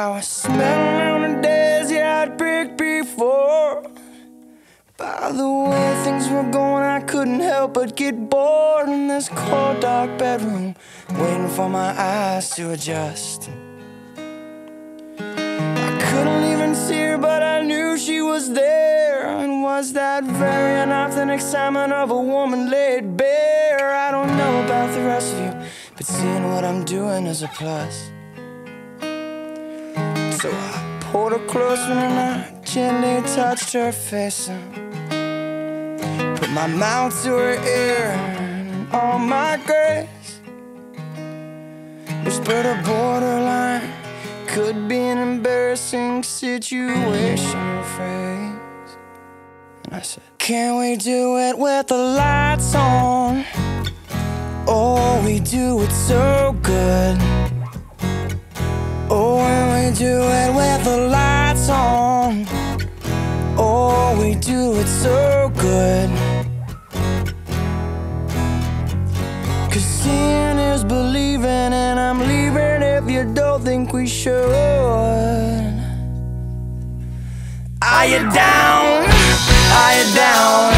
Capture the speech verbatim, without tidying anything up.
I was smelling on the days you had picked before. By the way things were going, I couldn't help but get bored in this cold dark bedroom, waiting for my eyes to adjust. I couldn't even see her, but I knew she was there. And was that very unauthentic excitement of a woman laid bare? I don't know about the rest of you, but seeing what I'm doing is a plus. So I pulled her closer and I gently touched her face and put my mouth to her ear and all my grace whispered a borderline, could be an embarrassing situation in her face. And I said, can we do it with the lights on? Oh, we do it so good. Oh, when we do it with the lights on. Oh, we do it so good. 'Cause seeing is believing, and I'm leaving if you don't think we should. Are you down? Are you down?